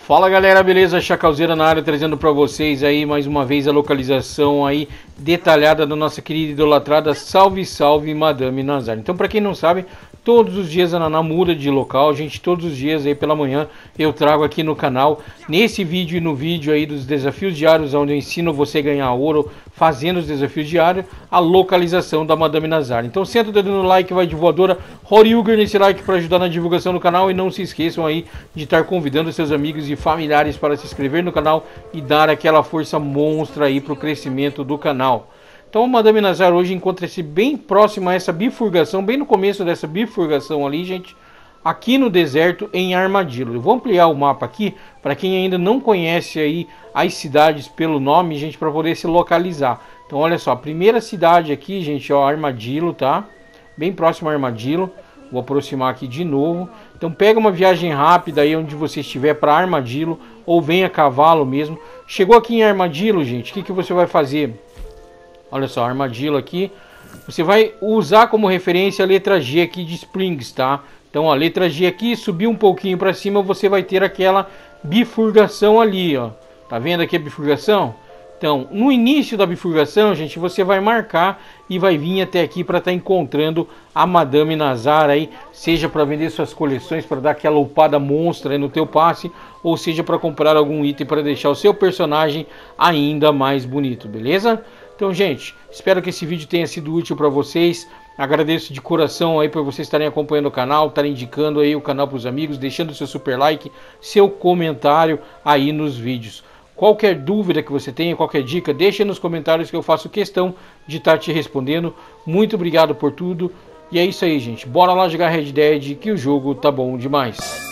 Fala galera, beleza? Chacalzeira na área, trazendo para vocês aí mais uma vez a localização aí detalhada da nossa querida idolatrada Salve Salve Madame Nazar. Então, para quem não sabe, todos os dias a Naná muda de local, gente, todos os dias aí pela manhã eu trago aqui no canal, nesse vídeo e no vídeo aí dos desafios diários, onde eu ensino você a ganhar ouro fazendo os desafios diários, a localização da Madame Nazar. Então senta o dedo no like, vai de voadora, Horyuger nesse like para ajudar na divulgação do canal, e não se esqueçam aí de estar convidando seus amigos e familiares para se inscrever no canal e dar aquela força monstra aí para o crescimento do canal. Então a Madame Nazar hoje encontra-se bem próximo a essa bifurcação, bem no começo dessa bifurcação ali, gente, aqui no deserto em Armadillo. Eu vou ampliar o mapa aqui para quem ainda não conhece aí as cidades pelo nome, gente, para poder se localizar. Então olha só, a primeira cidade aqui, gente, ó, Armadillo, tá? Bem próximo a Armadillo. Vou aproximar aqui de novo. Então pega uma viagem rápida aí onde você estiver para Armadillo, ou venha a cavalo mesmo. Chegou aqui em Armadillo, gente, o que você vai fazer? Olha só, Armadillo aqui. Você vai usar como referência a letra G aqui de Springs, tá? Então a letra G aqui, subir um pouquinho para cima, você vai ter aquela bifurcação ali, ó. Tá vendo aqui a bifurcação? Então, no início da bifurcação, gente, você vai marcar e vai vir até aqui para estar encontrando a Madame Nazar aí, seja para vender suas coleções, para dar aquela upada monstra aí no teu passe, ou seja para comprar algum item para deixar o seu personagem ainda mais bonito, beleza? Então, gente, espero que esse vídeo tenha sido útil para vocês. Agradeço de coração aí por vocês estarem acompanhando o canal, estarem indicando aí o canal para os amigos, deixando seu super like, seu comentário aí nos vídeos. Qualquer dúvida que você tenha, qualquer dica, deixa nos comentários que eu faço questão de estar te respondendo. Muito obrigado por tudo. E é isso aí, gente. Bora lá jogar Red Dead, que o jogo tá bom demais.